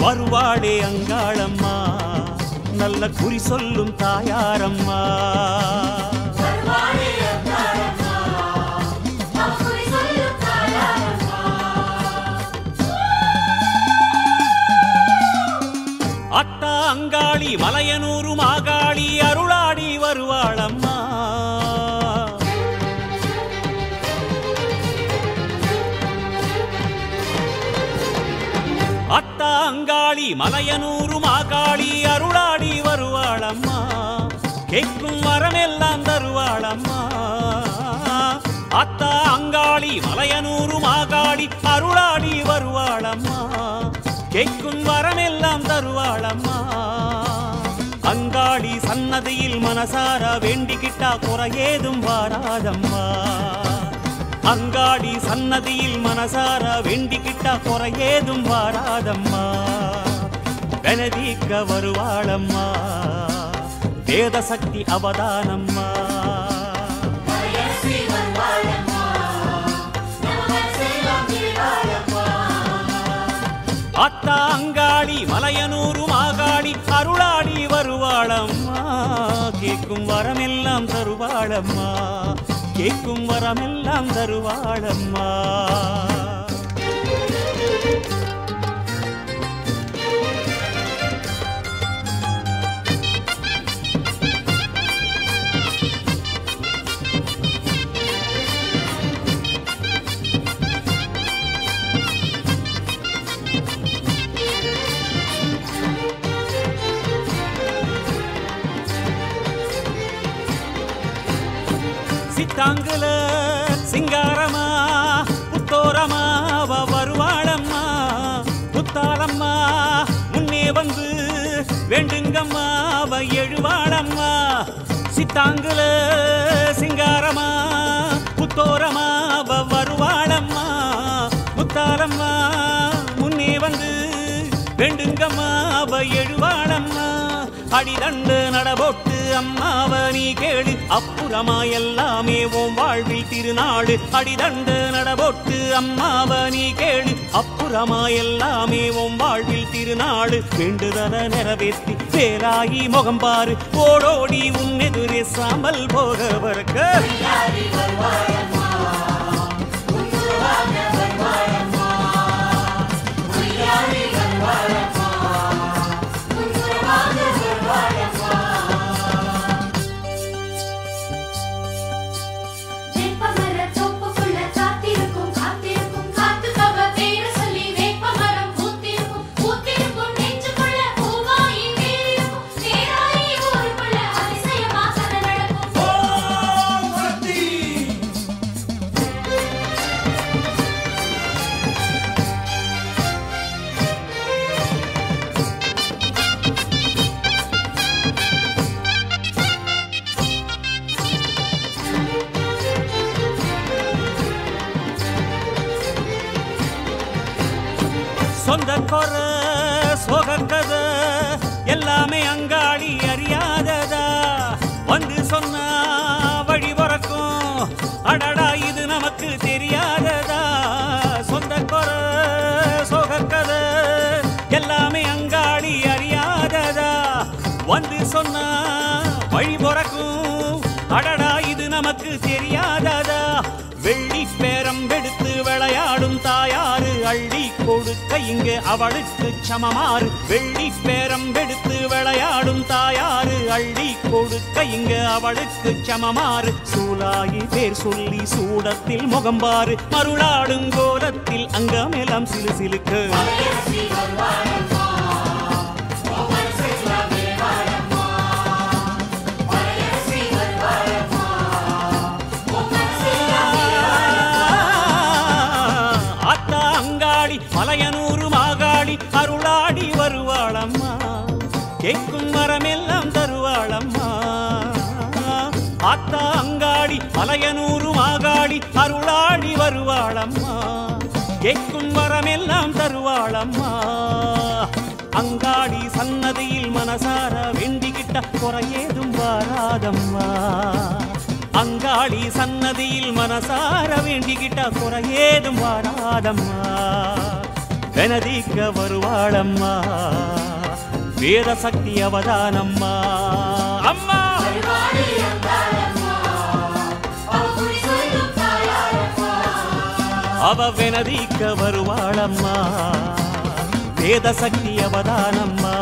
வருவாளே அங்காளம்மா நல்ல குறி சொல்லும் தாயாரம்மா அத்தா அங்காளி மலையனூரு மாகாளி அருளாடி வருவாளம்மா அத்தா அங்காளி மலையனூரு மாகாளி அருளாடி வருவாளம்மா கேட்கும் வரமெல்லாம் தருவாளம்மா அத்தா அங்காளி மலையனூரு மாகாளி அருளாடி வருவாளம்மா கேட்கும் வரமெல்லாம் தருவாளம்மா அங்காளி சன்னதியில் மனசார வேண்டிக்கிட்டா குறையேதும் வாராதம்மா அங்காளி சன்னதியில் மனசார வேண்டிக்கிட்டா குறையேதும் வாராதம்மா வெனதீக்க வருவாளம்மா வேத சக்தி அவதானம்மா அத்தா அங்காளி மலையனூரு மாகாளி அருளாடி வருவாளம்மா கேட்கும் வரமெல்லாம் தருவாளம்மா கேட்கும் வரமெல்லாம் தருவாளம்மா சித்தாங்குல சிங்காரமா புத்தோரமா வருவாளம்மா புத்தாளம்மா முன்னே வந்து வேண்டுங்கம்மா எழுவாளம்மா சித்தாங்குல சிங்காரமா புத்தோரமா வருவாளம்மா புத்தாளம்மா முன்னே வந்து வேண்டுங்கம்மா எழுவாளம்மா அடிதண்டு நடபோட்டு அம்மாவ நீ கேளு அப்புறமா எல்லாமே உன் வாழ்வில் திருநாடு அடிதண்டு நடபோட்டு அம்மாவ நீ கேளு அப்புறமா எல்லாமே உன் வாழ்வில் திருநாடு வேண்டுதல நிறைவேற்றி பேராகி முகம்பாரு ஓடோடி உன் எதிரே சாமல் போக வரக்க சொந்த கொர சோகக்கத எல்லாமே அங்காளி அறியாததா வந்து சொன்னா வழி பிறக்கும் அடடா இது நமக்கு தெரியாததா சொந்த கொர சோகக்கத எல்லாமே அங்காளி அறியாததா வந்து சொன்னா வழி பிறக்கும் அடடா இது நமக்கு தெரியாததா வெள்ளி பேரம் எடுத்து விளையாடும் தாயாரு அள்ளி கொடுக்க இங்கு அவளுக்கு சமமாறு வெள்ளி பேரம் எடுத்து விளையாடும் தாயாரு அள்ளி கொடுக்க இங்கு அவளுக்கு சமமாறு சூலாயி பேர் சொல்லி சூடத்தில் முகம்பாறு மருளாடும் கோலத்தில் அங்கமெல்லாம் சிலு சிலுக்கு மலையனூரு மாகாளி அருளாடி வருவாளம்மா கேட்கும் வரமெல்லாம் தருவாளம்மா அத்தா அங்காளி மலையனூரு மாகாளி அருளாடி வருவாளம்மா கேட்கும் வரமெல்லாம் தருவாளம்மா அங்காளி சன்னதியில் மனசார வேண்டிக்கிட்ட குறையேதும் வாராதம்மா அங்காளி சன்னதியில் மனசார வேண்டிக்கிட்ட குறையேதும் வாராதம்மா வெனதிக்க வருவாளம்மா வேத சக்தி அவதானம்மா அம்மா அவ வெனதிக்க வருவாளம்மா வேத சக்தி அவதானம்மா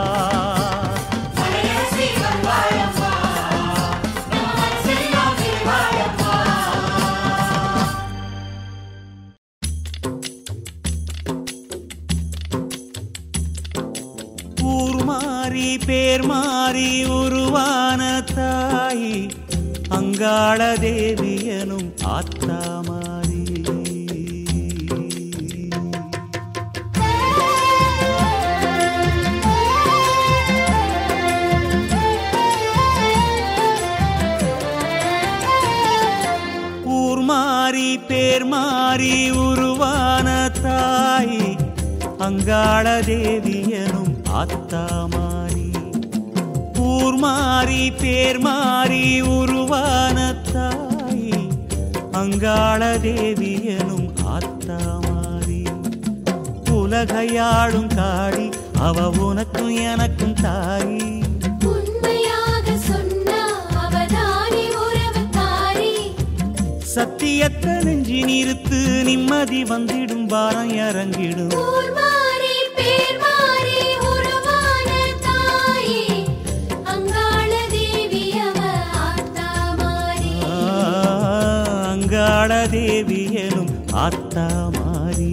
ஊர் மாறி பேர் மாறி உருவான தாய் அங்காள தேவியனும் ஆத்தா மாறி ஊர் மாறி பேர் மாறி உருவான தாய் அங்காள தேவியனும் ஆத்தா மாறி ஊர் மாறி பேர் மாறி உருவான தாய் அங்காள தேவியனும் ஆத்தா மாறி உலகையாளும் காடி அவ உனக்கும் எனக்கும் தாய் சத்தியத்தை நெஞ்சி நிறுத்து நிம்மதி வந்திடும் பாரம் இறங்கிடும் அங்காள தேவியனும் ஆத்தா மாறி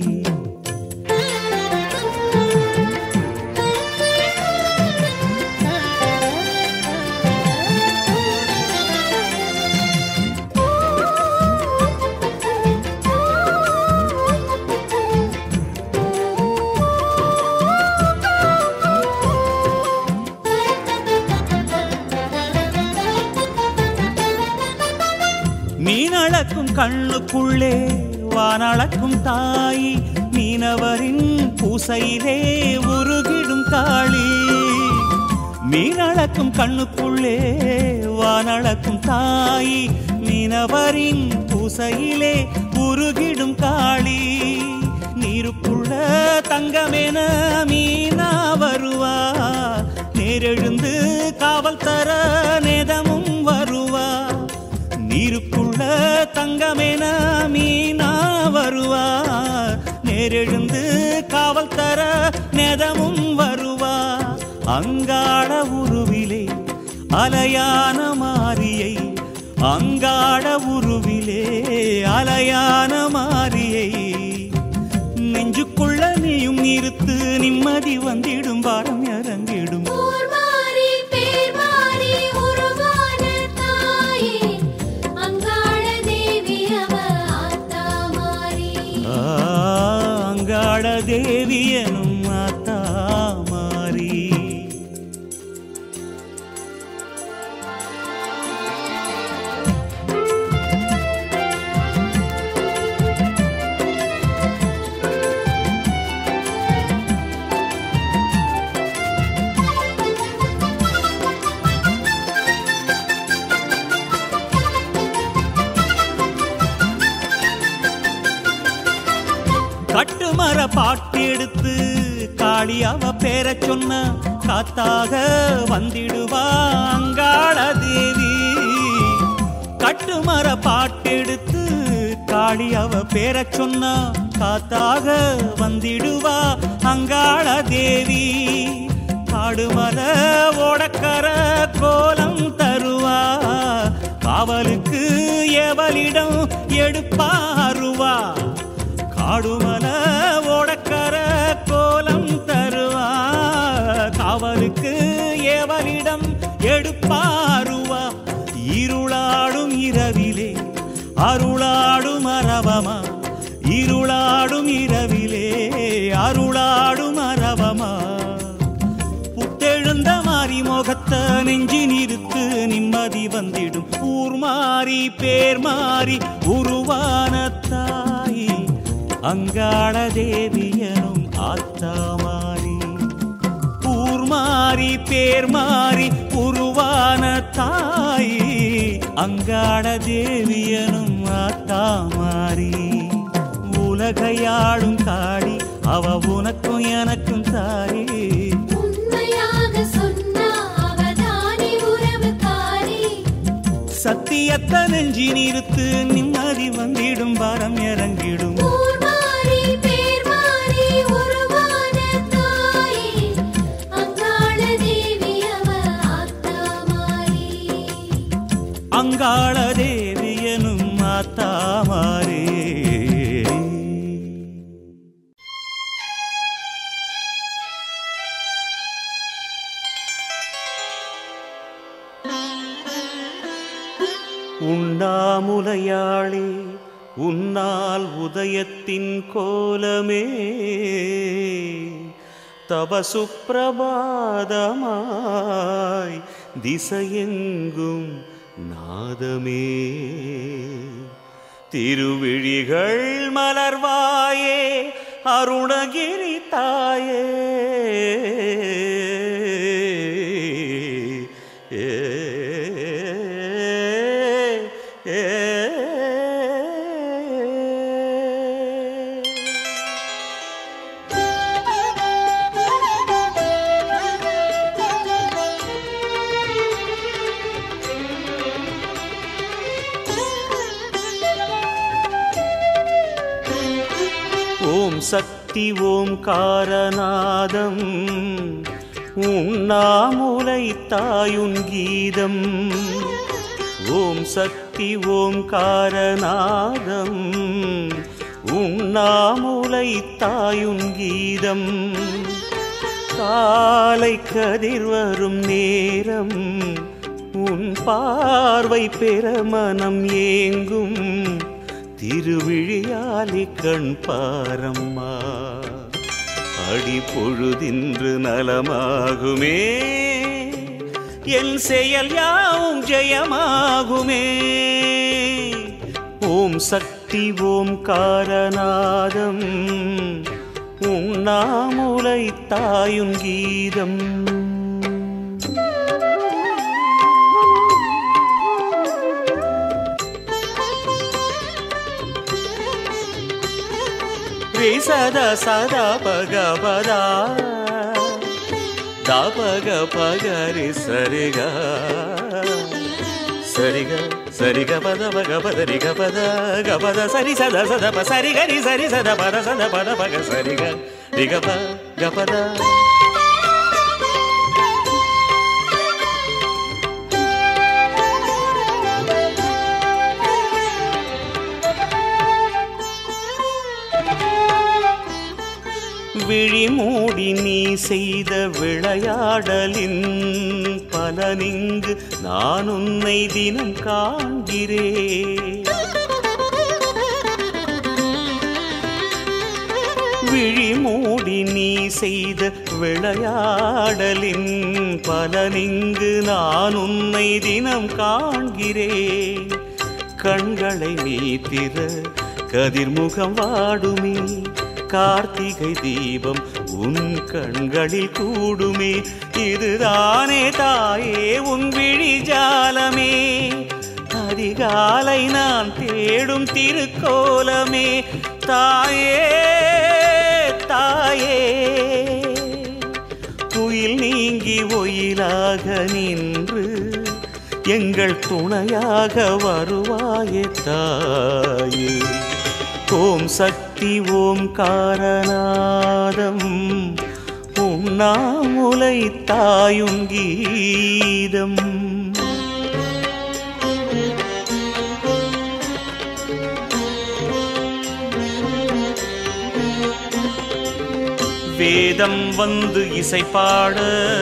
மீனளக்கும் கண்ணுக்குள்ளே வானளக்கும் தாய் மீனவரின் பூசையிலே உருகிடும் காளி மீனளக்கும் கண்ணுக்குள்ளே வானளக்கும் தாய் மீனவரின் பூசையிலே உருகிடும் காளி நீருக்குள்ள தங்கமென மீனா வருவா நேரெழுந்து காவல் தர நேதமும் வருவா நீருக்குள்ள தங்கமென மீனா வருவா நேரெழுந்து காவல் தர நேதமும் வருவா அங்காள உருவிலே அலையான மாரியை அங்காள உருவிலே அலையான மாரியை நெஞ்சுக்குள்ள நீயும் நிறுத்து நிம்மதி வந்திடும் பாரம் இறங்கிடும் அங்காள தேவியனும் ஆத்தா மாறி கட்டுமர பாட்டு எடுத்து காளி அவ பேர சொன்ன காத்தாக வந்திடுவா அங்காள தேவி கட்டுமர பாட்டு எடுத்து காளி அவ பேர சொன்ன காத்தாக வந்திடுவா அங்காள தேவி காடுமர ஓடக்கர கோலம் தருவா காவலுக்கு எவளிடம் எடுப்பாருவா காடுமல ஓடக்கர கோலம் தருவா காவலுக்கு ஏவலிடம் எடுப்பாருவா இருளாடும் இரவிலே அருளாடும் அரவமா இருளாடும் இரவிலே அருளாடும் அரவமா புத்தெழுந்த மாறி முகத்த நெஞ்சி நிறுத்து நிம்மதி வந்திடும் ஊர் மாறி பேர் மாறி உருவான தாய் அங்காள தேவியனும் ஆத்தா மாறி ஊர் மாறி பேர் மாறி உருவான தாய் அங்காள தேவியனும் ஆத்தா மாறி உலகையாளும் காடி அவ உனக்கும் எனக்கும் தாரே. உண்மையாக சொன்னா அவதானே உறவுக்காரே. சத்தியத்தை நெஞ்சி நிறுத்து நிம்மதி வந்திடும் பாரம் இறங்கிடும். ஊர் மாறி பேர் மாறி உருவான தாயே அங்காள தேவி அவ ஆத்தா மாறி. அங்காள தேவி எனும் ஆத்தா மாறே. உண்ணாமுலையாளே உன்னால் உதயத்தின் கோலமே தவசுப்பிரபாதமாய் திசையெங்கும் நாதமே. திருவிழிகள் மலர்வாயே அருணகிரி தாயே. ஓம் சக்தி ஓம்காரநாதம் உண்ணாமுலை தாயுன் கீதம். ஓம் சக்தி ஓம்காரநாதம் உண்ணாமுலை தாயுன் கீதம். காலை கதிர் வரும் நேரம் உன் பார்வை பெற மனம் ஏங்கும். திருவிழியாலி கண் பாரம்மா அடி பொழுதின்று நலமாகுமே. என் செயல் யாவும் ஜெயமாகுமே. ஓம் சக்தி ஓம்காரநாதம் உண்ணாமுலை தாயுன் கீதம். சதா சதா பக பதா த பக பகரி சரிக சரிக சரிக பத பக பதரி கபத கபத சரி சத சத ப சரி கரி சரி சத பத சத பத பக சரிக ரிகப கபத. விழி மூடி நீ செய்த விளையாடலின் பலனிங்கு நான் உன்னை தினம் காண்கிறேன். விழி மூடி நீ செய்த விளையாடலின் பலனிங்கு நான் உன்னை தினம் காண்கிறேன். கண்களை நீ திற கதிர்முகம் வாடுமே. கார்த்திகை தீபம் உன் கண்களில் கூடுமே. இதுதானே தாயே உன் விழிஜாலமே. அதிகாலை நான் தேடும் திருக்கோலமே. தாயே தாயே குயில் நீங்கி ஒயிலாக நின்று எங்கள் துணையாக வருவாயே தாயே. ஓம் சக்தி ஓம்காரநாதம் உண்ணாமுலை தாயுன் கீதம். வேதம் வந்து இசைப்பாட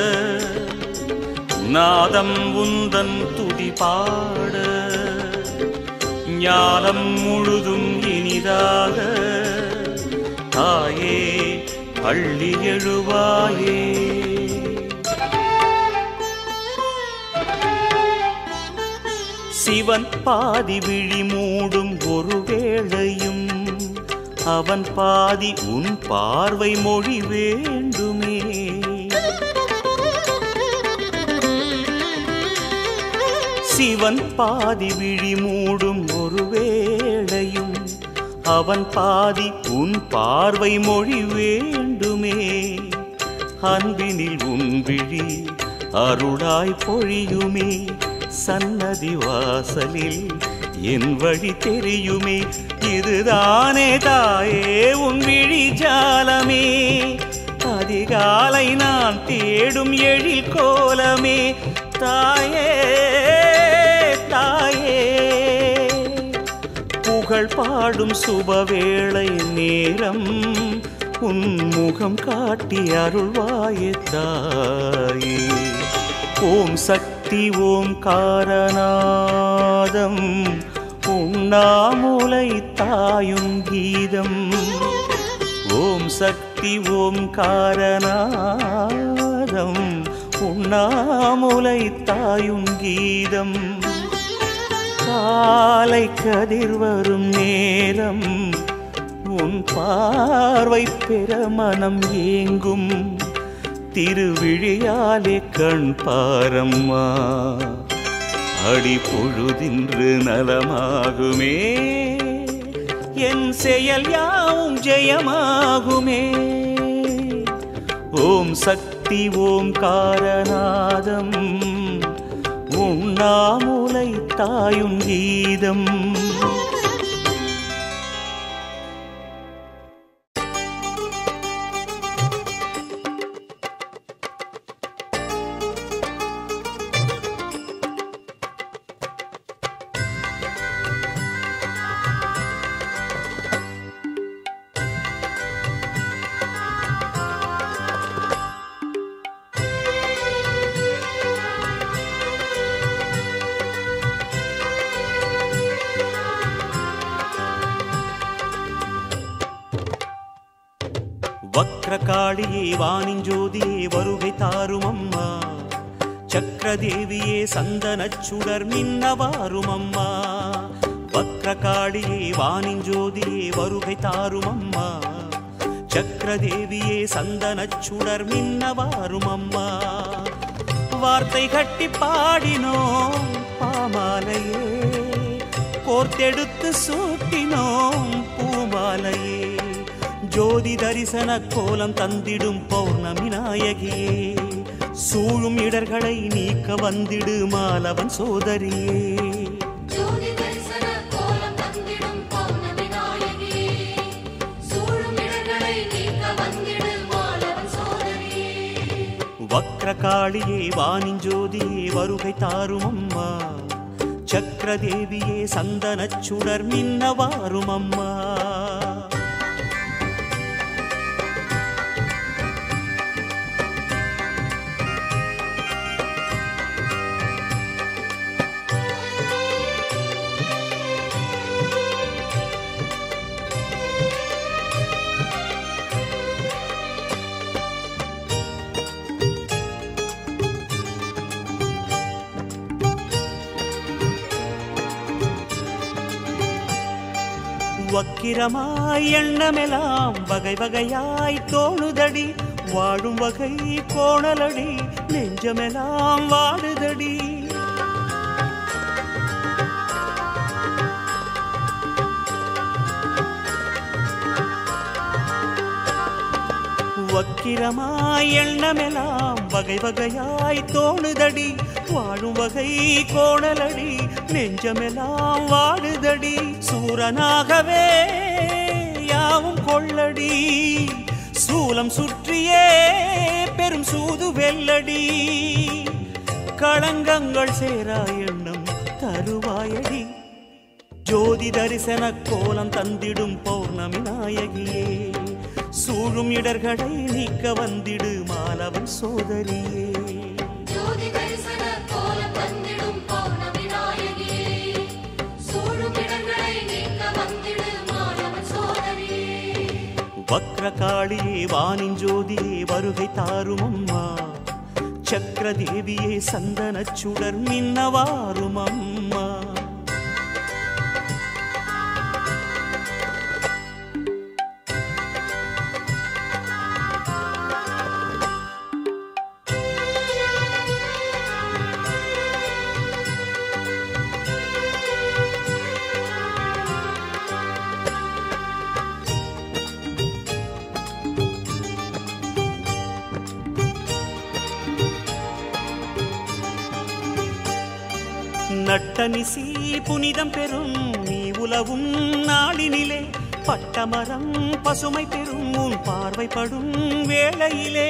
நாதம் உந்தன் துதி பாட ஞானம் முழுதும் இனிதாக தாயே அள்ளி எழுவாயே. சிவன் பாதி விழி மூடும் ஒரு வேளையும் அவன் பாதி உன் பார்வை மொழி வேண்டுமே. சிவன் பாதி விழி மூடும் ஒரு வேளையும் அவன் பாதி உன் பார்வை மொழி வேண்டுமே. அன்பினில் உன் விழி அருளாய் பொழியுமே. சன்னதி வாசலில் என் வழி தெரியுமே. இதுதானே தாயே உன் விழி ஜாலமே. அதிகாலை நான் தேடும் எழில் கோலமே. தாயே தாயே புகழ் பாடும் சுபவேளை நேரம் உன் முகம் காட்டி அருள்வாயே தாயே. ஓம் சக்தி ஓம் காரநாதம் உண்ணாமுலை தாயும் கீதம். ஓம் சக்தி ஓம் காரநாதம் உண்ணாமுலை தாயும் கீதம். காலை கதிர் வரும் நேரம் உன் பார்வை பெற மனம் ஏங்கும். திருவிழியாலே கண் பாரம்மா. அடி பொழுதின்று நலமாகுமே. என் செயல் யாவும் ஜெயமாகுமே. ஓம் சக்தி ஓம் காரநாதம் உண்ணாமுலை தாயும் கீதம். வக்ரகாளியே வானிஞ்சோதியே வருகை தாரும் அம்மா. சக்கரதேவியே சந்தனச்சுடர் மின்னவாரும் அம்மா. வக்ரகாளியே வானிஞ்சோதியே வருகை தாரும் அம்மா. சக்கரதேவியே சந்தனச்சுடர் மின்னவாரும் அம்மா. வார்த்தை கட்டி பாடினோம் பாமாலையே. கோர்த்தெடுத்து சூட்டினோம் பூமாலையே. ஜோதி தரிசன கோலம் தந்திடும் பௌர்ணமி நாயகியே. சூழும் இடர்களை நீக்க வந்திடு மாலவன் சோதரியே. ஜோதி தரிசன கோலம் தந்திடும் பௌர்ணமி நாயகியே. சூழும் இடர்களை நீக்க வந்திடு மாலவன் சோதரியே. வக்ரகாளியே வானிஞ்சோதியே வருகை தாரும் அம்மா. சக்கரதேவியே சந்தனச்சுடர் மின்னவாரும் அம்மா. வக்கிரமாய் எண்ணமெல்லாம் வகை வகையாய் தோணுதடி. வாழும் வகை கோணலடி நெஞ்சமெல்லாம் வாடுதடி. வக்கிரமாய் எண்ணமெல்லாம் வகை வகையாய் தோணுதடி. வாழும் வகை கோணலடி நெஞ்சமெல்லாம் வாடுதடி. சூரனாகவே யாவும் கொள்ளடி. சூலம் சுற்றியே பெரும் சூது வெல்லடி. களங்கங்கள் சேரா எண்ணம் தருவாயடி. ஜோதி தரிசன கோலம் தந்திடும் பௌர்ணமி நாயகியே. சூழும் இடர்களை நீக்க வந்திடு மாலவன் சோதரியே. ஜோதி தரிசன கோலம் தந்திடும் பௌர்ணமி நாயகியே. சூழும் இடர்களை நீக்க வந்திடு மாலவன் சோதரியே. வக்ரகாளியே வானிஞ்சோதியே வருகை தாரும் அம்மா. சக்கரதேவியே சந்தனச்சுடர் மின்னவாரும் அம்மா. நட்டனிசி புனிதம் பெறும் நீ உலவும் நாளினிலே பட்டமரம் பசுமை பெறும் உன் பார்வைப்படும் வேளையிலே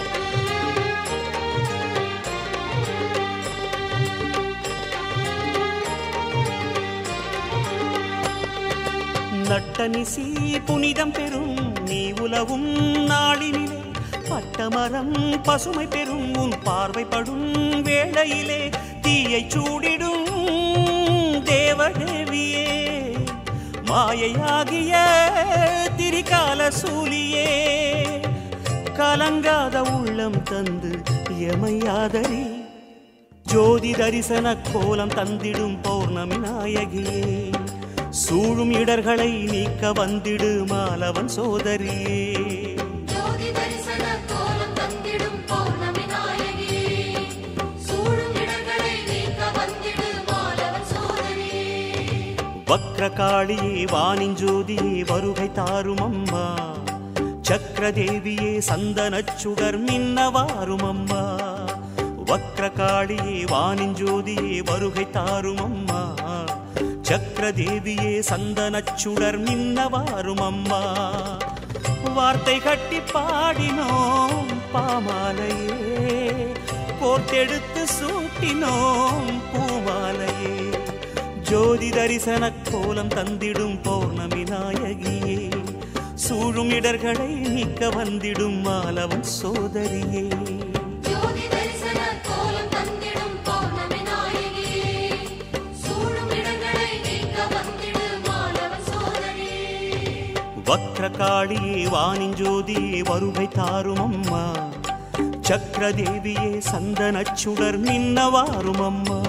நட்டனிசி புனிதம் பெறும் நீ உலவும் நாளினிலே பட்டமரம் பசுமை பெறும் உன் பார்வைப்படும் வேளையிலே தீயை சூடிடும் தேவதேவியே மாயையாகிய திரிகால சூலியே கலங்காத உள்ளம் தந்து எமையாதரி ஜோதி தரிசன கோலம் தந்திடும் பௌர்ணமி நாயகியே சூழும் இடர்களை நீக்க வந்திடு மாலவன் சோதரியே ஜோதி தரிசன கோலம் தந்திடும் பௌர்ணமி நாயகியே சூழும் இடர்களை நீக்க வந்திடு மாலவன் சோதரியே வக்ரகாளியே வானின் ஜோதியே வருகை தாரும் அம்மா சக்கரதேவியே சந்தனச் சுடர் மின்னவாரும் அம்மா வக்ரகாளியே வானின் ஜோதியே வருகை தாரும் அம்மா சக்கரதேவியே சந்தனச் சுடர் மின்னவாரும் அம்மா வார்த்தை கட்டி பாடினோம் பாமாலையே கோர்த்தெடுத்து சூட்டினோம் பூமாலையே ஜோதி தரிசன கோலம் தந்திடும் பௌர்ணமி நாயகியே சூழும் இடர்களை நீக்க வந்திடும் மாலவன் சோதரியே ஜோதி தரிசன கோலம் தந்திடும் பௌர்ணமி நாயகியே சூழும் இடர்களை நீக்க வந்திடு மாலவன் சோதரியே வக்ரகாளியே வானின் ஜோதியே வருகை தாரும் அம்மா சக்கரதேவியே சந்தனச் சுடர் மின்னவாரும் அம்மா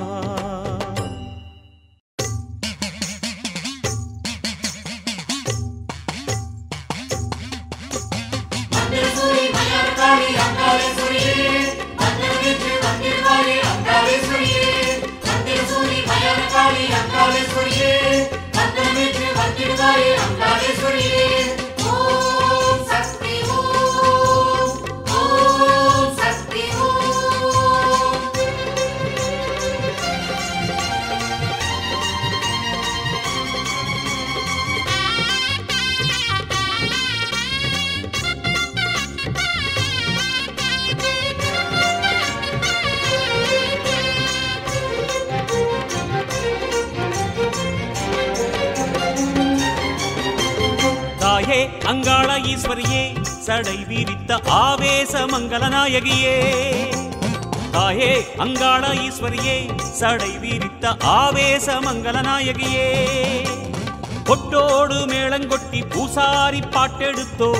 அங்காள ஈஸ்வரியே சடை விரித்த ஆவேச மங்கள நாயகியே தாயே அங்காள ஈஸ்வரியே சடை விரித்த ஆவேச மங்கள நாயகியே கொட்டோடு மேளங்கொட்டி பூசாரி பாட்டெடுத்தோ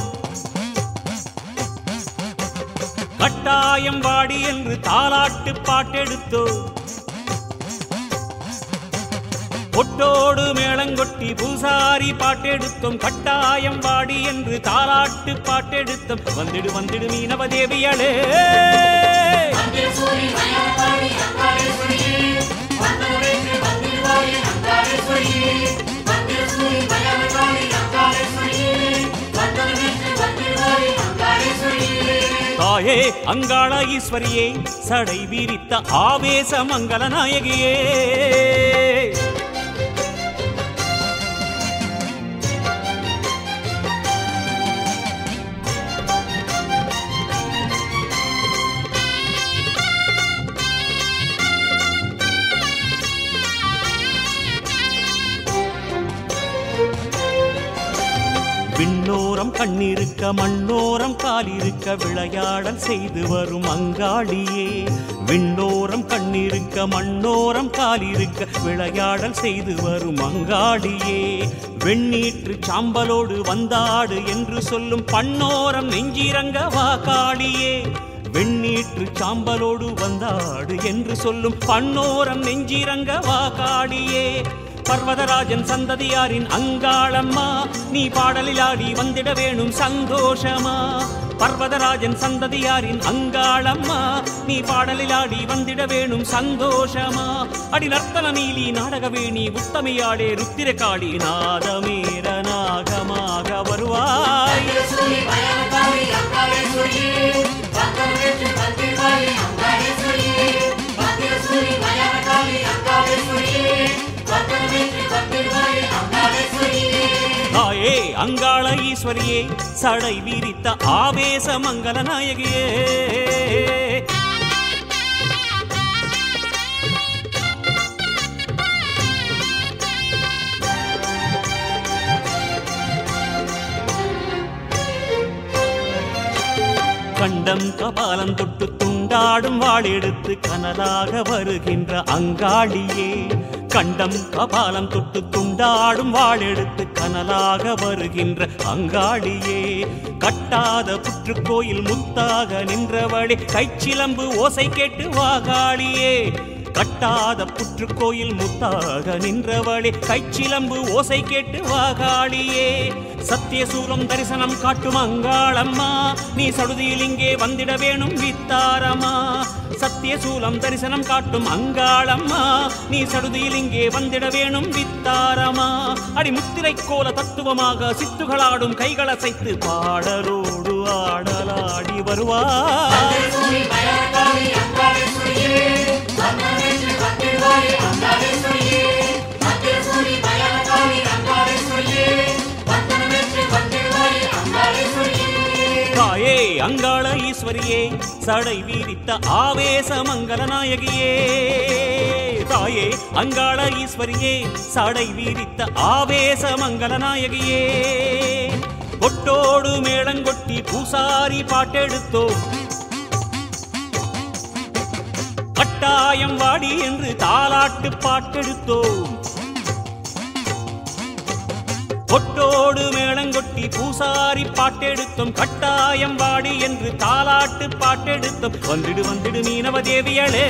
கட்டாயம் வாடி என்று தாலாட்டு பாட்டெடுத்தோ கொட்டோடு மேளங்கொட்டி பூசாரி பாட்டெடுத்தோம் கட்டாயம் வாடி என்று தாலாட்டு பாட்டெடுத்தோம் வந்திடு வந்திடு மீனவதேவியளே தாயே அங்காள ஈஸ்வரியே சடை விரித்த ஆவேச மங்கள நாயகியே விண்ணோரம் கண்ணிருக்க மண்ணோரம் காலிருக்க விளையாடல் செய்து வரும் அங்காளியே விண்ணோரம் கண்ணிருக்க மண்ணோரம் காலிருக்க விளையாடல் செய்து வரும் அங்காளியே வெண்ணீற்று சாம்பலோடு வந்தாடு என்று சொல்லும் பண்ணோரம் நெஞ்சிரங்க வாக்காளியே வெண்ணீற்று சாம்பலோடு வந்தாடு என்று சொல்லும் பண்ணோரம் நெஞ்சிரங்க வாக்காளியே பர்வதராஜன் சந்ததியாரின் அங்காளம்மா நீ பாடலில் ஆடி வந்திட வேணும் சந்தோஷமா பர்வதராஜன் சந்ததியாரின் அங்காளம்மா நீ பாடலில் ஆடி வந்திட வேணும் சந்தோஷமா அடி நர்த்தன நீலி நாடகவேணி உத்தமையாடே ருத்திரகாளி நாதமேர நாகமாக வருவாய் அங்காளேஸ்வரி அங்காள ஈஸ்வரியே சடை விரித்த ஆவேச மங்கள நாயகியே கண்டம் கபாலம் தொட்டு துண்டாடும் வாளெடுத்து கனலாக வருகின்ற அங்காளியே கண்டம் கபாலம் தொட்டு துண்டாடும் வாளெடுத்து கனலாக வருகின்ற அங்காளியே கட்டாத புற்றுக்கோயில் முத்தாக நின்றவளே கைச்சிலம்பு ஓசை கேட்டு வாகாளியே கட்டாத புற்றுக்கோயில் முத்தாக நின்றவளே கைச்சிலம்பு ஓசை கேட்டு வாகாளியே சத்தியசூலம் தரிசனம் காட்டும் அங்காளம்மா நீ சடுதியில் இங்கே வந்திட வேணும் வித்தாரம்மா சத்தியசூலம் தரிசனம் காட்டும் அங்காளம்மா நீ சடுதியில் இங்கே வந்திட வேணும் வித்தாரம்மா அடி முத்திரை கோல தத்துவமாக சித்துகளாடும் கைகளசைத்து பாடலோடு ஆடலாடி வருவார் தாயே அங்காள ஈஸ்வரியே சடை வீரித்த ஆவேச மங்கள நாயகியே தாயே அங்காள ஈஸ்வரியே சடை வீரித்த ஆவேச மங்கள நாயகியே கொட்டோடு மேளங்கொட்டி பூசாரி பாட்டெடுத்தோம் கட்டாயம் வாடி என்று தாலாட்டு பாட்டெடுத்தோம் கொட்டோடு மேளங்கொட்டி பூசாரி பாட்டெடுத்தோம் கட்டாயம் வாடி என்று தாலாட்டு பாட்டெடுத்தோம் வந்திடு வந்திடு மீனவ தேவியளே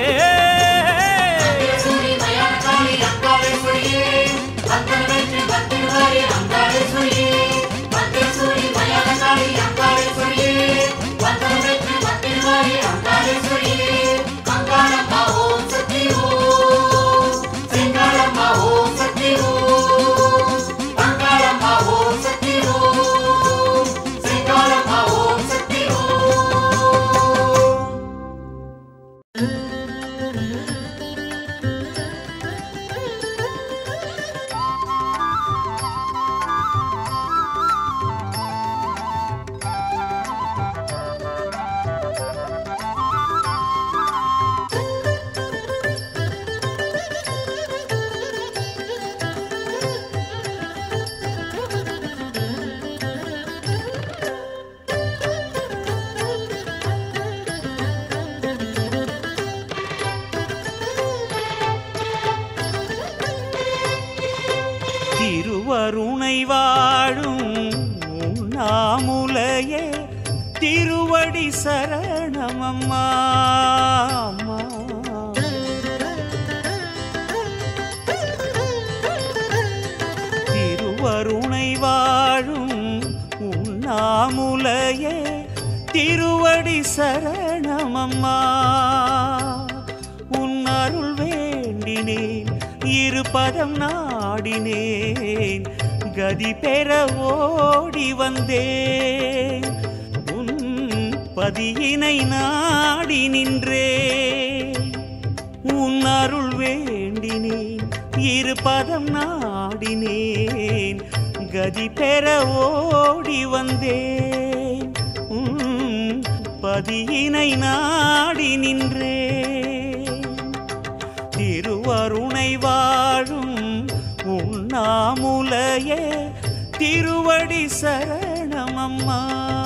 திருவருணை வாழும் உண்ணாமுலையே திருவடி சரணமம்மா திருவருணை வாழும் உண்ணாமுலையே திருவடி சரணமம்மா உன் அருள் வேண்டினேன் இருபதம் நாடினேன் கதி பெற ஓடி வந்தேன் உன் பதியினை நாடி நின்றேன் உன் அருள் வேண்டினேன் இருபதம் நாடினேன் கதி பெற ஓடி வந்தேன் உன் பதியினை நாடி நின்றேன் திருவருணை வாழும் உண்ணாமுலையே திருவடி சரணமம்மா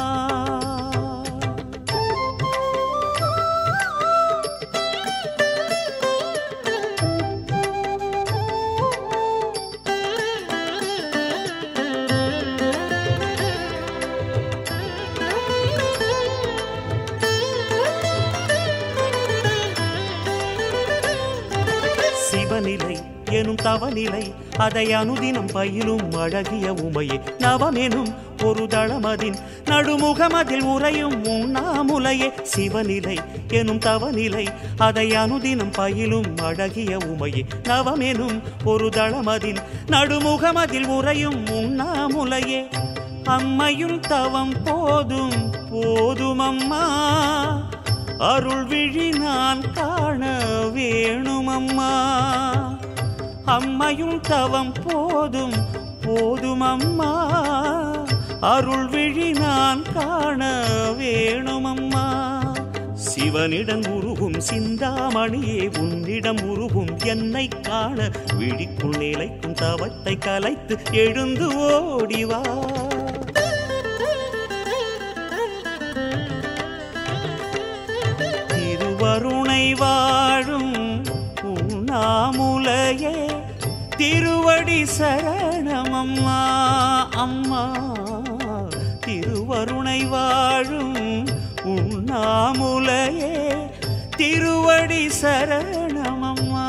சிவநிலை எனும் தவநிலை அதை அனுதினம் பயிலும் அழகிய உமையே நவமெனும் ஒரு தளமதின் நடுமுகமதில் உறையும் உண்ணாமுலையே சிவநிலை எனும் தவநிலை அதை அனுதினம் பயிலும் அழகிய உமையே நவமெனும் ஒரு தளமதின் நடுமுகமதில் உறையும் உண்ணாமுலையே அம்மையும் தவம் போதும் போதும் அம்மா அருள் விழி நான் காண வேணும் அம்மா அம்மையும் தவம் போதும் போதும் அம்மா அருள் விழி நான் காண வேணுமம்மா. சிவனிடம் உருகும் சிந்தாமணியே உன்னிடம் உருகும் என்னை காண விழிக்குள் நிலைக்கும் தவத்தை கலைத்து எழுந்து ஓடிவா. திருவருணை வாழும் உண்ணாமுலையே திருவடி சரணமம்மா. அம்மா திருவருணை வாழும் உண்ணாமுலையே திருவடி சரணமம்மா.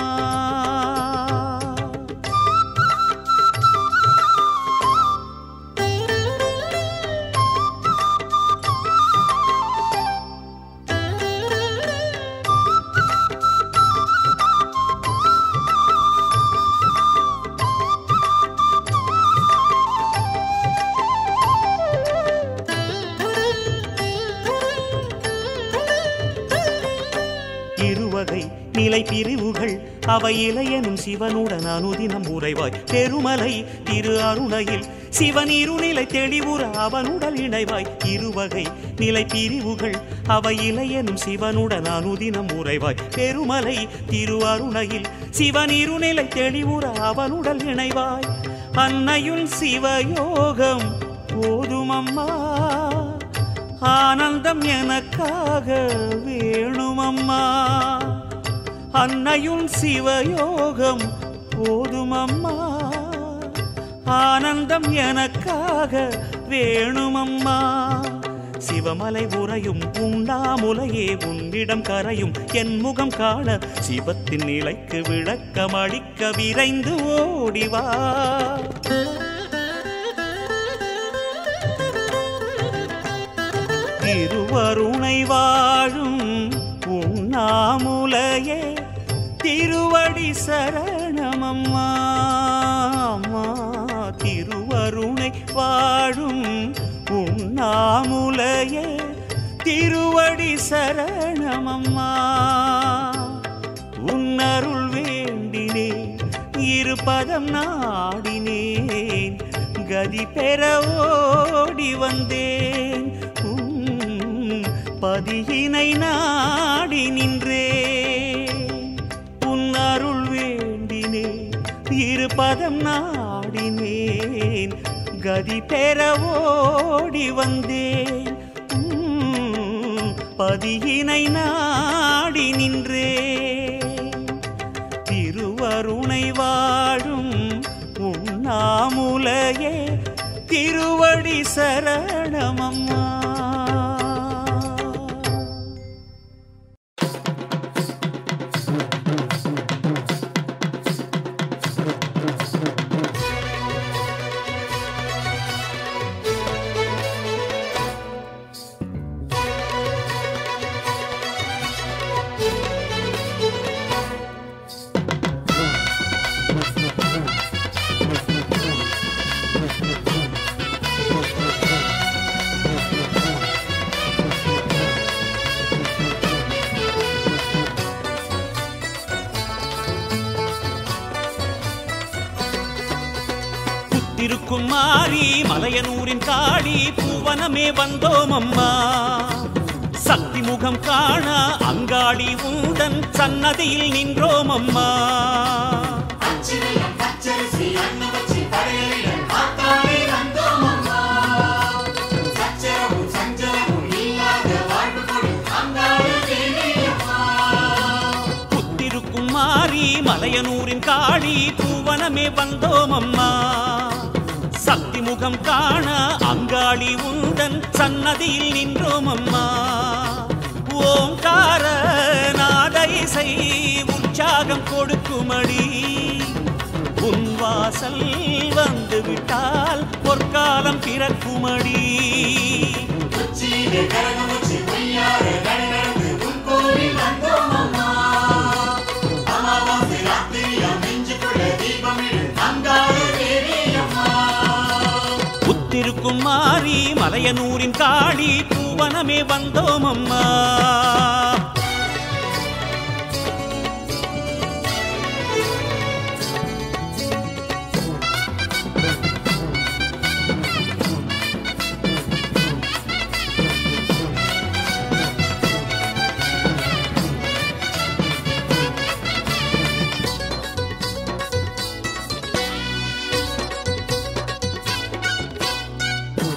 நிலை பிரிவுகள் அவை இளையனும் சிவனுடன் அனுதினம் உறைவாய். பெருமலை திரு அருணையில் சிவன் இருநிலை தெளிவுற அவனுடல் இணைவாய். இருவகை நிலை பிரிவுகள் அவை இளையனும் சிவனுடன் அனுதினம் உறைவாய். பெருமலை திரு அருணையில் சிவன் இருநிலை தெளிவுற அவனுடல் இணைவாய். அன்னையுள் சிவயோகம் போதுமம்மா, ஆனந்தம் எனக்காக வேணுமம்மா. அன்னையுள் சிவயோகம் போதுமம்மா, ஆனந்தம் எனக்காக வேணுமம்மா. சிவமலை உறையும் உண்ணாமுலையே உன்னிடம் கரையும் என் முகம் காண சிவத்தின் நிலைக்கு விளக்கம் அளிக்க விரைந்து ஓடிவா. திருவருணை வாழும் உண்ணாமுலையே திருவடி சரணமம்மா. திருவருணை வாழும் உண்ணாமுலையே திருவடி சரணமம்மா. உன்னருள் வேண்டினேன் இருபதம் நாடினேன் கதி பெற ஓடி வந்தேன். பதியினை நாடி நின்றேன். உன் அருள் வேண்டினேன் இருபதம் நாடினேன் கதி பெற ஓடி வந்தேன். பதியினை நாடி நின்றேன். திருவருணை வாழும் உண்ணாமுலையே திருவடி சரணமம்மா. இருக்கும் மாறி மலையனூரின் காடி பூவனமே வந்தோம் அம்மா. சக்தி முகம் காண அங்காளி உந்தன் சன்னதியில் நின்றோம் அம்மா. புத்திருக்கும் மாறி மலையனூரின் காடி பூவனமே வந்தோம் அம்மா. சக்தி முகம் காண அங்காளி உந்தன் சன்னதியில் நின்றோம் அம்மா. ஓங்கார நாத இசை உற்சாகம் கொடுக்குமடி. உன் வாசல் வந்து விட்டால் பொற்காலம் பிறக்குமடி. புத்திருக்கும் மாறி மலையனூரின் காளி பூவனமே வந்தோம் அம்மா.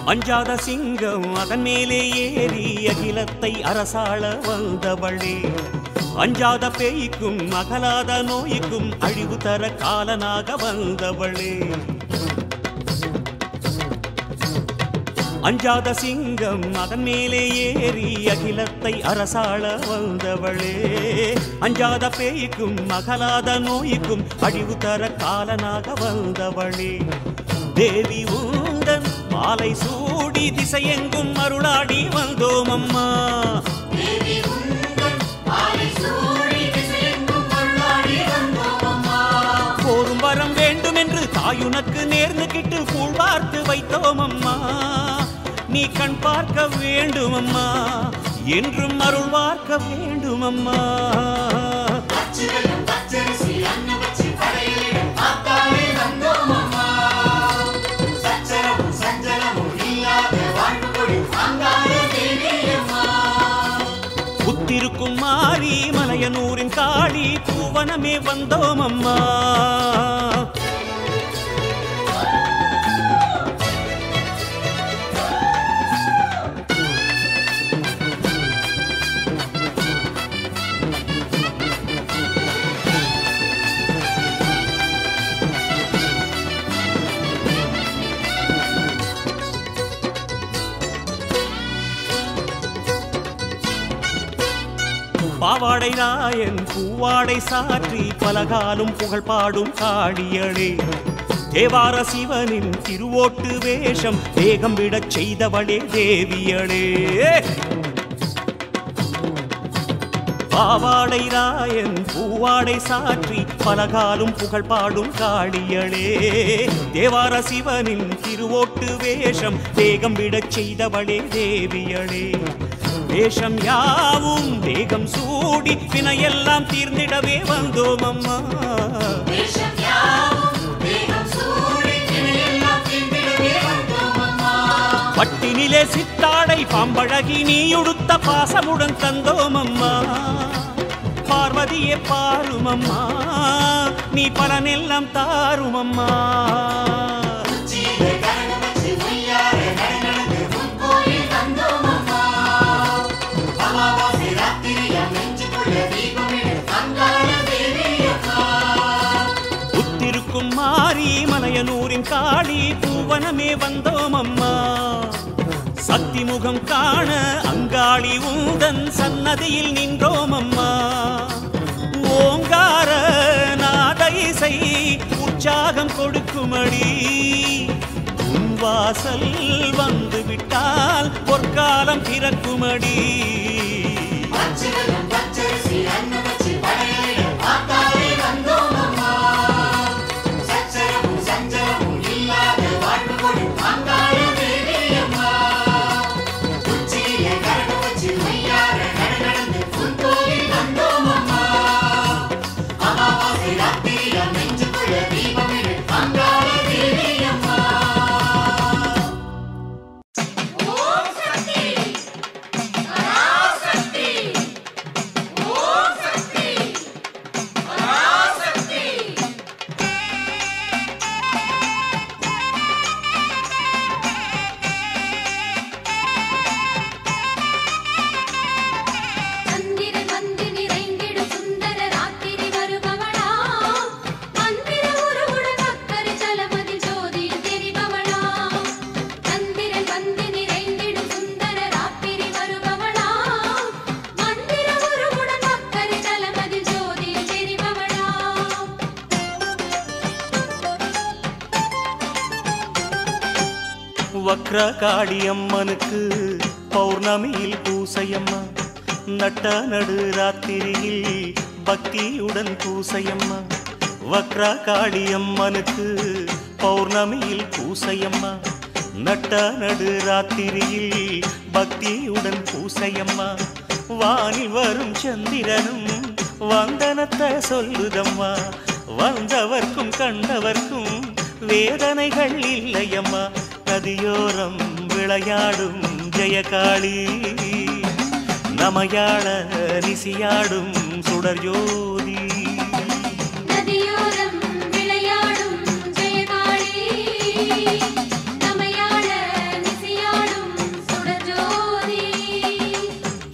அஞ்சாத சிங்கம் அதன் மேலே ஏறி அகிலத்தை அரசாள வந்தவளே, அஞ்சாத பேய்க்கும் அகலாத நோய்க்கும் அழிவு தர காலனாக வந்தவளே. அஞ்சாத சிங்கம் அதன் மேலே ஏறி அகிலத்தை அரசாள வந்தவளே, அஞ்சாத பேய்க்கும் அகலாத நோய்க்கும் அழிவு தர காலனாக வந்தவளே. தேவி உந்தன் மாலை சூடி திசையெங்கும் அருளாடி வந்தோம் அம்மா. போரும் வரம் வேண்டும் என்று தாயுனக்கு நேர்ந்து கிட்டு கூழ் பார்த்து வைத்தோம் அம்மா. நீ கண் பார்க்க வேண்டும் அம்மா, என்றும் அருள் பார்க்க வேண்டும் அம்மா. புத்திருக்கும் மாறி மலையனூரின் காளி பூவனமே வந்தோம் அம்மா. பாவாடை நாயன் பூவாடை சாற்றி பலகாலும் புகழ் பாடும் காளியளே, தேவார சிவனின் திருவோட்டு வேஷம் வேகம் விடச் செய்தவளே தேவியளே. பாவாடை நாயன் பூவாடை சாற்றி பலகாலும் புகழ் பாடும் காளியளே, தேவார சிவனின் திருவோட்டு வேஷம் வேகம் விடச் செய்தவளே தேவியளே. வேஷம் யாவும் வேகம் சூடி வினையெல்லாம் தீர்ந்திடவே வந்தோம் அம்மா. பட்டினிலே சித்தாடை பாம்பழகி நீ உடுத்த பாசமுடன் தந்தோம் அம்மா. பார்வதியே பாரும் அம்மா, நீ பலனெல்லாம் தாரும் அம்மா. புத்திருக்கும் மாறி மலையனூரின் காளி பூவனமே வந்தோம் அம்மா. சக்தி முகம் காண அங்காளி உந்தன் சன்னதியில் நின்றோம் அம்மா. ஓங்கார நாத இசை உற்சாகம் கொடுக்குமடி, உன் வாசல் வந்து விட்டால் பொற்காலம் பிறக்குமடி. வக்ர காளியம்மனுக்கு பௌர்ணமியில் பூசையம்மா, நட்ட நடு ராத்திரியில் பக்தியுடன் பூசையம்மா. வக்ர காளியம்மனுக்கு பௌர்ணமியில் பூசையம்மா, நட்ட நடு ராத்திரியில் பக்தியுடன் பூசையம்மா. வானில் வரும் சந்திரனும் வந்தனத்தை சொல்லுதம்மா, வந்தவர்க்கும் கண்டவர்க்கும் வேதனைகள் இல்லையம்மா. நதியோரம் விளையாடும் ஜெயகாளி, நமையாள நிசியாடும் சுடர் ஜோதி. நதியோரம் விளையாடும் ஜெயகாளி, நமையாள நிசியாடும்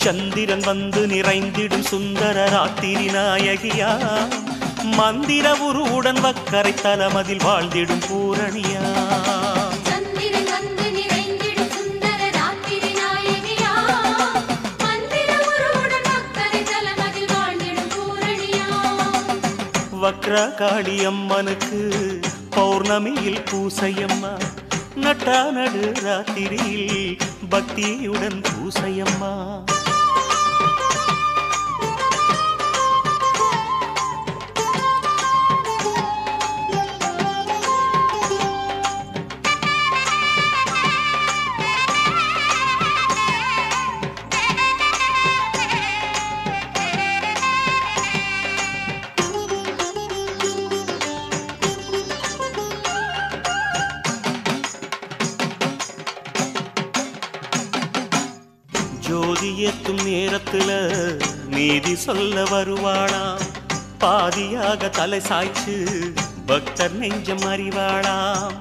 சந்திரன் வந்து நிறைந்திடும் சுந்தர ராத்திரி நாயகியா மந்திர உருவுடன் வக்கரை தலமதில் வாழ்ந்திடும் பூரணியா சந்திரன் வந்து நிறைந்திடும் சுந்தர ராத்திரி நாயகியா மந்திர உருவுடன் வக்கரை தலமதில் வாழ்ந்திடும் பூரணியா வக்ரகாளி அம்மனுக்கு பௌர்ணமியில் பூசையம்மா நட்டா நடு ராத்திரியில் பக்தியுடன் பூசையம்மா ஜோதி ஏத்தும் நேரத்துல நீதி சொல்ல வருவாளாம் பாதியாக தலை சாய்ச்சு பக்தர் நெஞ்சம் அறிவாளாம்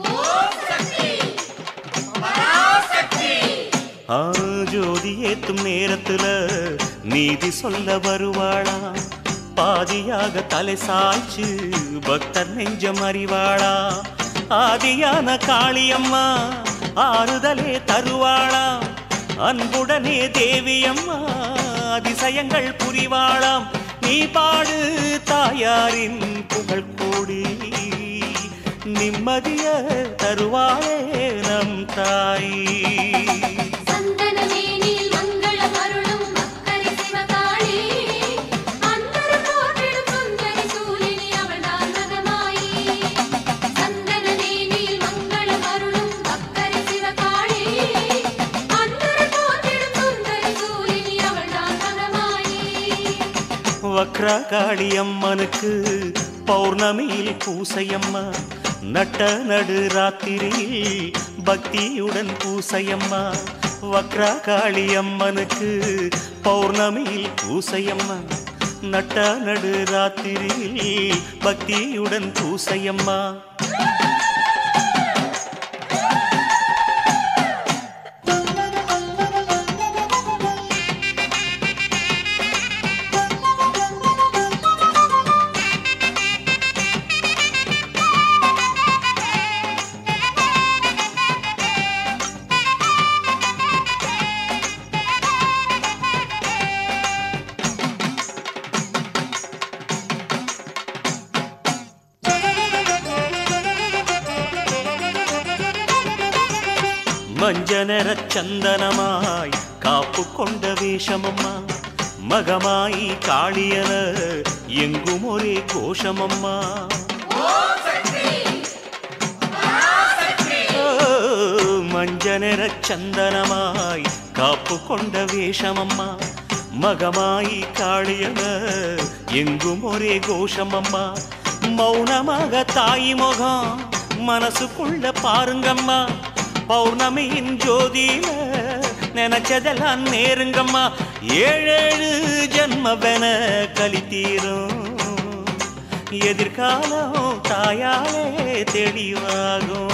ஜோதி ஏத்தும் நேரத்துல நீதி சொல்ல வருவாளாம் பாதியாக தலை சாய்ச்சு பக்தர் நெஞ்சம் அறிவாளாம் ஆதியான காளியம்மா ஆறுதலே தருவாளாம் அன்புடனே தேவியம்மா அதிசயங்கள் புரிவாளாம் நீ பாடு தாயாரின் புகழ் கூடி நிம்மதிய தருவாளே நம் தாய் சந்தனமேனில் மங்களம் அருளும் அக்கரை சிவகாளி அந்தர் போற்றிடும் சுந்தரி சூலினி அவள்தான் மகமாயி சந்தனமேனில் மங்களம் அருளும் அக்கரை சிவகாளி அந்தர் போற்றிடும் சுந்தரி சூலினி அவள்தான் மகமாயி வக்ரகாளி அம்மனுக்கு பௌர்ணமியில் பூசையம்மா நட்ட நடு ராத்திரியில் பக்தியுடன் பூசையம்மா வக்ரகாளி அம்மனுக்கு பௌர்ணமியில் பூசையம்மா நட்ட நடு ராத்திரியில் பக்தியுடன் பூசையம்மா மஞ்சனர சந்தனமாய் காப்பு கொண்ட வேஷமம்மா மகமாய் காளியன எங்கும் ஒரே கோஷமம்மா மஞ்சனர சந்தனமாய் காப்பு கொண்ட வேஷமம்மா மகமாய் காளியன எங்கும் ஒரே கோஷமம்மா மௌனமாக தாய் முகம் மனசுக்குள்ள பாருங்கம்மா பௌர்ணமியின் ஜோதியில நினைச்சதெல்லாம் நேருங்கம்மா ஏழேழு ஜன்மவென கலித்தீரும் எதிர்காலம் தாயாலே தெளிவாகும்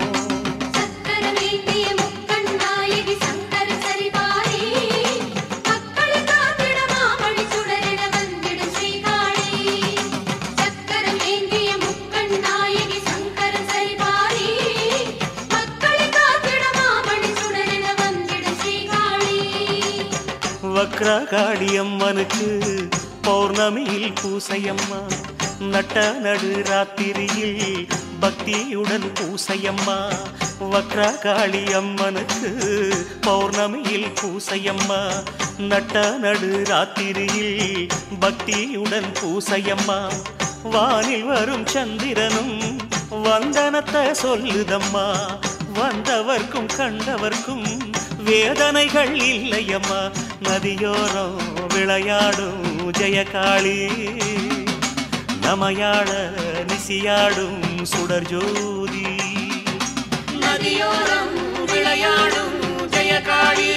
வக்ரகாளி அம்மனுக்கு பௌர்ணமியில் பூசையம்மா நட்ட நடு ராத்திரியில் பக்தியுடன் பூசையம்மா வக்ரகாளி அம்மனுக்கு பௌர்ணமியில் பூசையம்மா நட்ட நடு ராத்திரியில் பக்தியுடன் பூசையம்மா வானில் வரும் சந்திரனும் வந்தனத்தை சொல்லுதம்மா வந்தவர்க்கும் கண்டவர்க்கும் வேதனைகள் இல்லையம்மா நதியோரம் விளையாடும் ஜெயகாளி நமையாட நிசியாடும் சுடர் ஜோதி நதியோரம் விளையாடும் ஜெயகாளி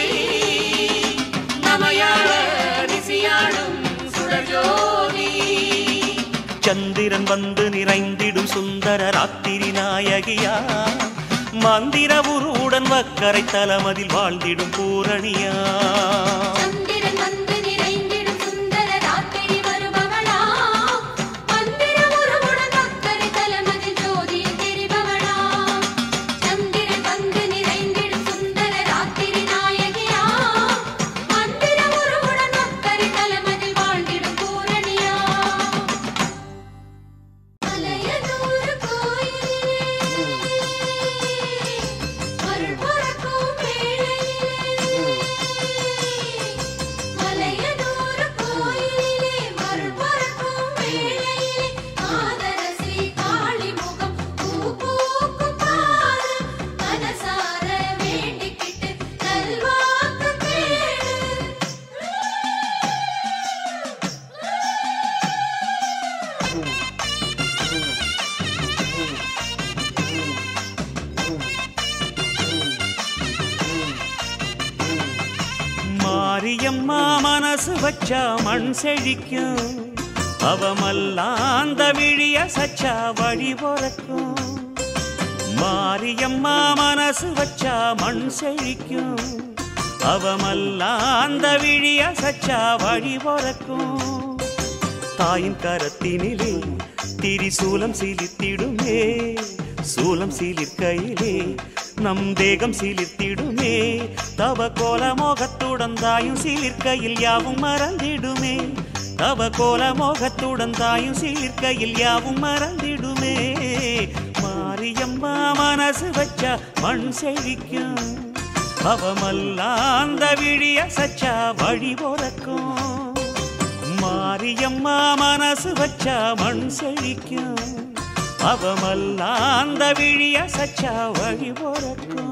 நமையாட நிசியாடும் சுடர் ஜோதி சந்திரன் வந்து நிறைந்திடும் சுந்தர ராத்திரி நாயகியா மந்திர உருவுடன் வக்கரை தலமதில் வாழ்ந்திடும் பூரணியா வச்சா மண் செழிக்கும். அவமல்லாந்த விழிய சச்சா வழி பொறக்கும். மாரியம்மா மனசு வச்சா மண் செழிக்கும். அவமல்லாந்த விழிய சச்சா வழி பொறக்கும். தாயின் கரத்தினிலே திரிசூலம் சிலித்திடுமே. சூலம் சிலிர்க்கையிலே நம் தேகம் சிலிர்த்திடுமே. தவ கோல மோகத்துடன் தாயும் சிலிர்க்கையில் யாவும் மறந்திடுமே. தவ கோல மோகத்துடன் தாயும் சிலிர்க்கையில் யாவும் மறந்திடுமே. மாரியம்மா மனசு வச்சா மண் செழிக்கும். அவமல்லாந்த விழிய சச்சா வழி பொறக்கும். மாரியம்மா மனசு வச்சா மண் செழிக்கும். அவமல்லாந்த விழிய சச்சா வழி பொறக்கும்.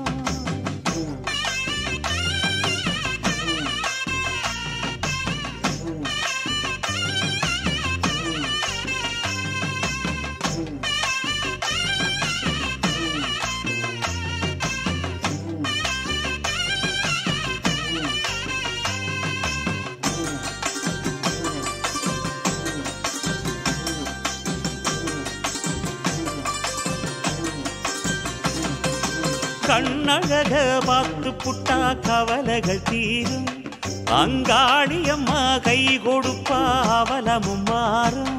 கண்ணழக பார்த்து புட்டா கவலைகள் தீரும். அங்காளியம்மா கை கொடுப்பா அவலமும் மாறும்.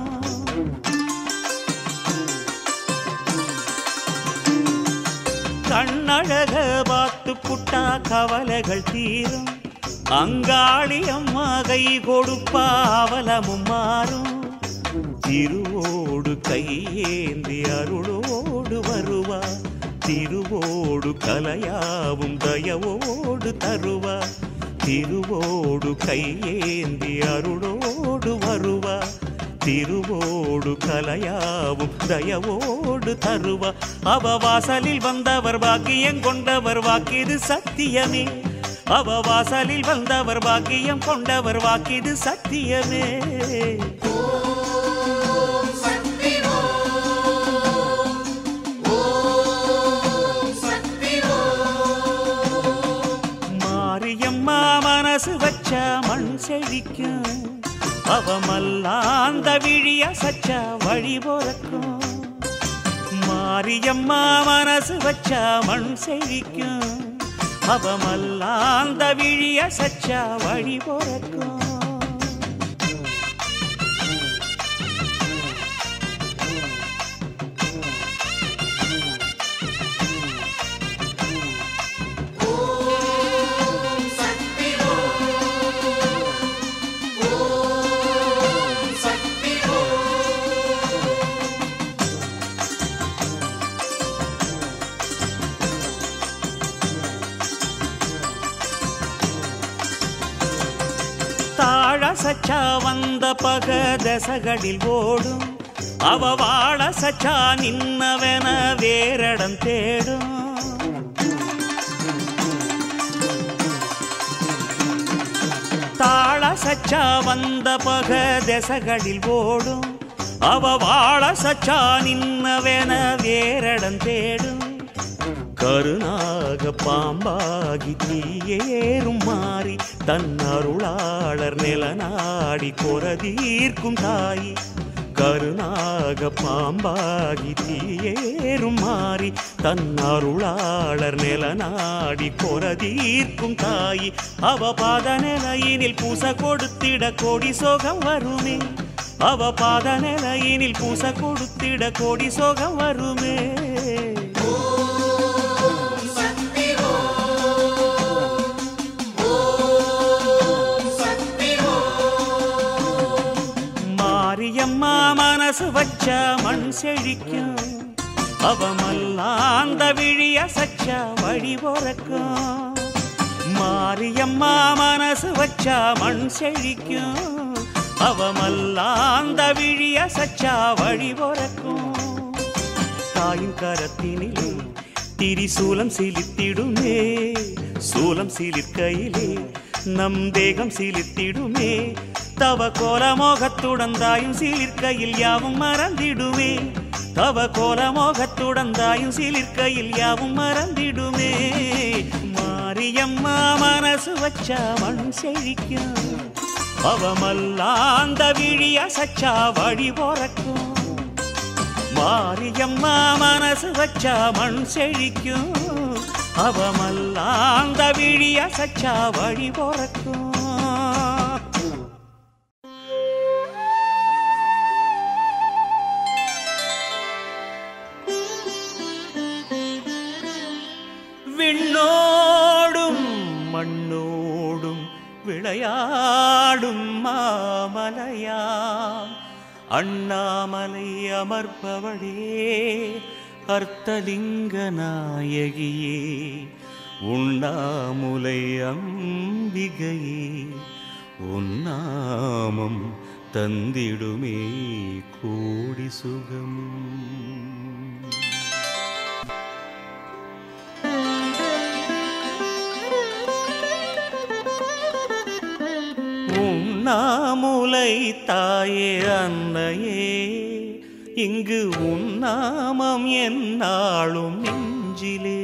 கண்ணழக பார்த்து புட்டா கவலைகள் தீரும். அங்காளியம்மா கை கொடுப்பா அவலமும் மாறும். திருவோடு கையேந்தி அருளோடு வருவா. திருவோடு கலையாவும் தயவோடு தருவா. திருவோடு கையேந்தி அருளோடு வருவா. திருவோடு கலையாவும் தயவோடு தருவா. அவ வாசலில் வந்தவர் பாக்கியம் கொண்டவர் வாக்கிது சத்தியமே. அவ வாசலில் வந்தவர் பாக்கியம் கொண்டவர் வாக்கிது சத்தியமே. மாரியம்மா மனசு வச்சா மண் செழிக்கும். அவமல்லாந்த விழிய சச்சா வழி பொறக்கும். மாரியம்மா மனசு வச்சா மண் செழிக்கும். அவமல்லாந்த விழிய சச்சா வழி பொறக்கும். தாழ சச்சா வந்த பக தசகளில் ஓடும். அவ வாழ சச்சா நின்னவன வேறடம் தேடும். தாழ சச்சா வந்த பக தசகளில் ஓடும். அவ வாழ சச்சா நின்னவன வேறடம் தேடும். கருணாக பாம்பாகி தீயேறும் மாறி தன் அருளாளர் நிலநாடி கொரதீர்க்கும் தாயி. கருணாக பாம்பாகி தீயேறும் மாறி தன் அருளாளர் நிலநாடி கொரதீர்க்கும் தாயி. அவ பாத நிலையினில் பூச கொடுத்திட கோடி சோகம் வருமே. அவ பாத நிலையினில் பூச கொடுத்திட கோடி சோகம் வருமே. மாரியம்மா மனசு வச்சா மண் செழிக்கும். அவமல்லாந்த விழிய சச்சா வழி பொறக்கும். மாரியம்மா மனசு வச்சா மண் செழிக்கும். அவமல்லாந்த விழிய சச்சா வழி பொறக்கும். தாயின் கரத்தினிலே திரிசூலம் சிலித்திடுமே. சூலம் சிலிர்க்கையிலே நம் தேகம் சிலிர்த்திடுமே. தவ கோல மோகத்துடன் தாயும் சிலிர்க்கையில் யாவும் மறந்திடுமே. தவ கோல மோகத்துடன் தாயும் சிலிர்க்கையில் யாவும் மறந்திடுமே. மாரியம்மா மனசு வச்சா மண் செழிக்கும். அவமல்லாந்த விழிய சச்சா வழி போறக்கும் மாரியம்மா மனசு வச்சா மண் செழிக்கும் அவமல்லாந்த விழிய சச்சா வழி போறக்கும் விண்ணோடும் மண்ணோடும் விளையாடும் மாமலையா அண்ணாமலை அமர்பவளே அர்த்தலிங்க நாயகியே உண்ணாமுலை அம்பிகையே உன்னாமம் தந்திடுமே கோடி சுகம் உண்ணாமுலை தாயே அன்னையே இங்கு உன்னாமம் என்னாலும் நெஞ்சிலே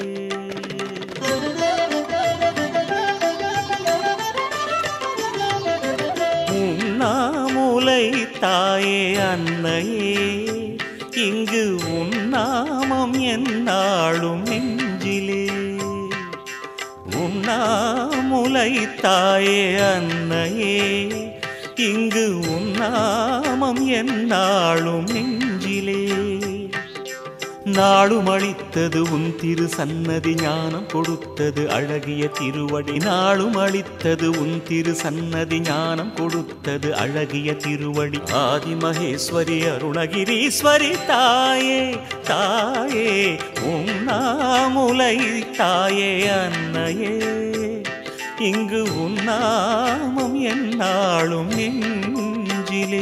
உண்ணாமுலை தாயே அன்னையே இங்கு உன்னாமம் என்னாலும் நெஞ்சிலே உண்ணாமுலை தாயே அன்னையே இங்கு உன்னாமம் என்னாலும் நெஞ்சிலே நாளும் அளித்தது உன் திரு சன்னதி ஞானம் கொடுத்தது அழகிய திருவடி நாளும் அளித்தது உன் திரு சன்னதி ஞானம் கொடுத்தது அழகிய திருவடி ஆதி மகேஸ்வரி அருணகிரீஸ்வரி தாயே தாயே உண்ணாமுலை தாயே அன்னையே இங்கு உன்னாமம் என்னாலும் நெஞ்சிலே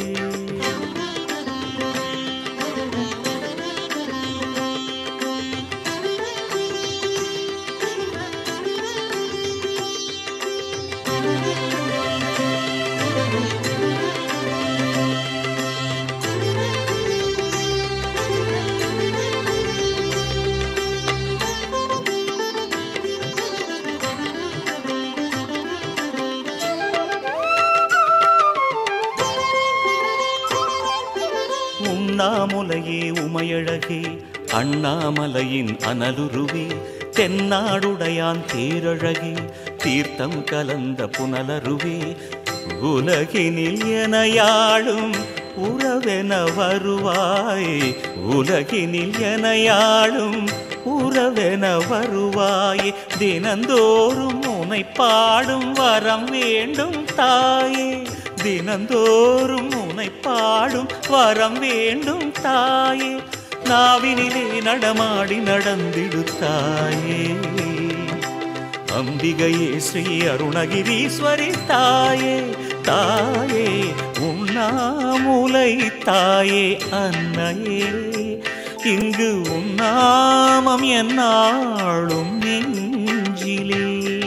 உண்ணாமுலையே உமையழகே அண்ணாமலையின் அனலுருவே தென்னாடுடையான் தேரழகே தீர்த்தம் கலந்த புனலருவே உலகினில் எனையாளும் உறவென வருவாய் உலகினில் எனையாளும் உறவென வருவாய் தினந்தோறும் உனை பாடும் வரம் வேண்டும் தாயே தினந்தோறும் உனை பாடும் வரம் வேண்டும் தாயே நாவினிலே நடமாடி நடந்திடு தாயே அம்பிகையே ஸ்ரீ அருணகிரீஸ்வரி தாயே தாயே உண்ணாமுலை தாயே அன்னையே இங்கு உன்னாமம் என்னாலும் நெஞ்சிலே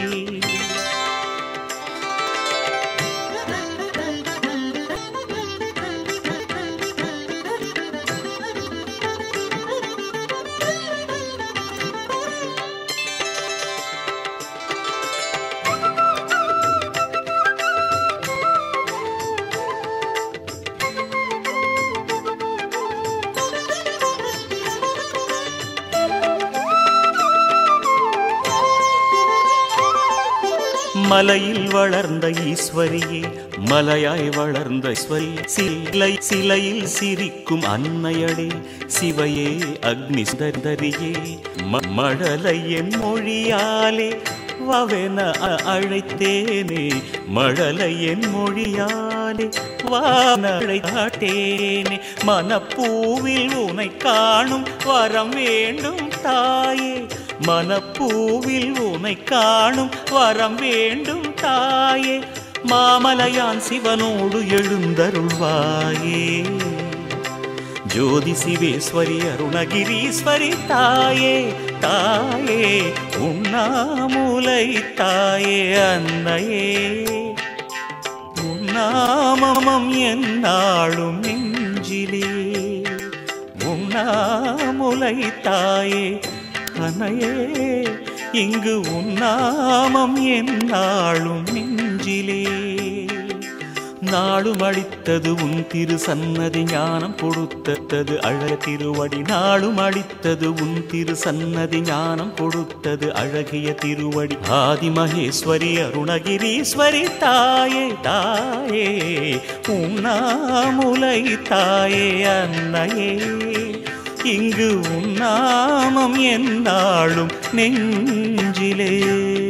மலையில் வளர்ந்த ஈஸ்வரியே மலையாய் வளர்ந்த ஈஸ்வரி சிலையில் சிரிக்கும் அன்னையடே சிவையே அக்னி சுந்தரியே மழலை என் மொழியாலே வவென அழைத்தேனே மழலை என் மொழியாலே வானழைத்தேனே மனப்பூவில் உனை காணும் வரம் வேண்டும் தாயே மனப்பூவில் உனை காணும் வரம் வேண்டும் தாயே மாமலையான் சிவனோடு எழுந்தருள்வாயே ஜோதி சிவேஸ்வரி அருணகிரீஸ்வரி தாயே தாயே உண்ணாமுலை தாயே அன்னையே உண்ணாமம் என்னாலும் நெஞ்சிலே உண்ணாமுலை தாயே அன்னையே இங்கு உன்னாமம் என்னாலும் நெஞ்சிலே நாளும் அளித்தது உன் திரு சன்னதி ஞானம் கொடுத்தது அழகிய திருவடி நாளும் அளித்தது உன் திரு சன்னதி ஞானம் கொடுத்தது அழகிய திருவடி ஆதி மகேஸ்வரி அருணகிரீஸ்வரி தாயே தாயே உண்ணாமுலை தாயே அன்னையே இங்கு உன்னாமம் என்னாலும் நெஞ்சிலே